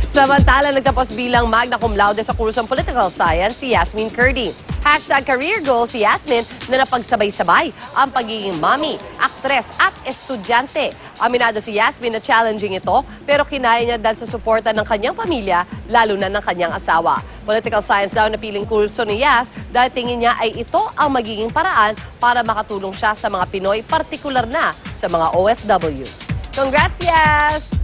Samantala, nagtapos bilang magna cum laude sa kursong Political Science si Yasmien Kurdi. #career goal si Yasmien na napagsabay-sabay ang pagiging mommy, aktres at estudyante. Aminado si Yasmien na challenging ito pero kinaya niya dahil sa suporta ng kanyang pamilya, lalo na ng kanyang asawa. Political Science daw na piling kurso ni Yas dahil tingin niya ay ito ang magiging paraan para makatulong siya sa mga Pinoy, partikular na sa mga OFW. Congrats, Yas!